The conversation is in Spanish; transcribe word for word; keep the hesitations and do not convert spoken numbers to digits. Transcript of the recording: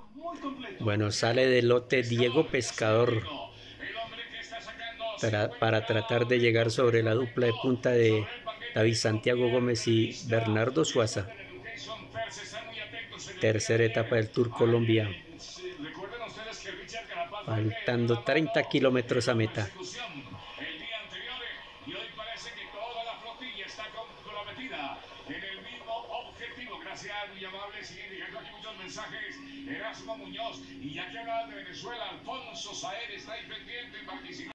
Bueno, sale del lote Diego Pescador para, para tratar de llegar sobre la dupla de punta de David Santiago Gómez y Bernardo Suaza. Tercera etapa del Tour Colombia. Faltando treinta kilómetros a meta. El día anterior y hoy parece que toda la flotilla está comprometida en el mismo objetivo. Gracias, muy amable. Siguen llegando aquí muchos mensajes. Erasmo Muñoz, y ya que hablaban de Venezuela, Alfonso Saer está ahí pendiente, participando.